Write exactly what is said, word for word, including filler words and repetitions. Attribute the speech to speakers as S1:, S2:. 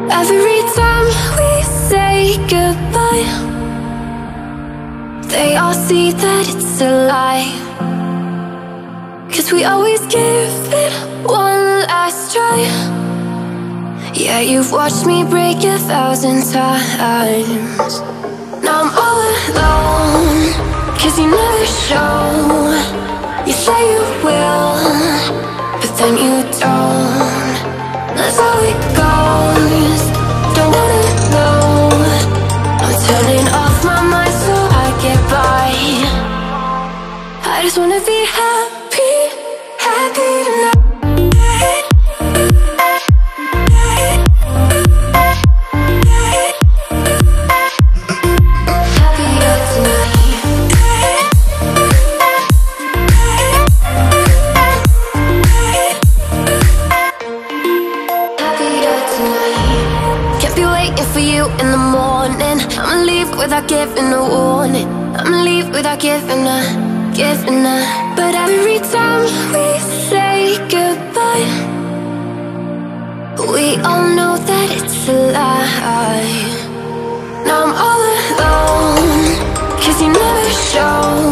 S1: Every time we say goodbye, they all see that it's a lie. 'Cause we always give it one last try. Yeah, you've watched me break a thousand times. Now I'm all alone, 'cause you never show. You say you will, but then you don't. That's how it goes. Don't wanna know. I'm turning off my mind so I get by. I just wanna be happy, happy tonight. In the morning, I'ma leave without giving a warning. I'ma leave without giving a, giving a. But every time we say goodbye, we all know that it's a lie. Now I'm all alone, 'cause you never show.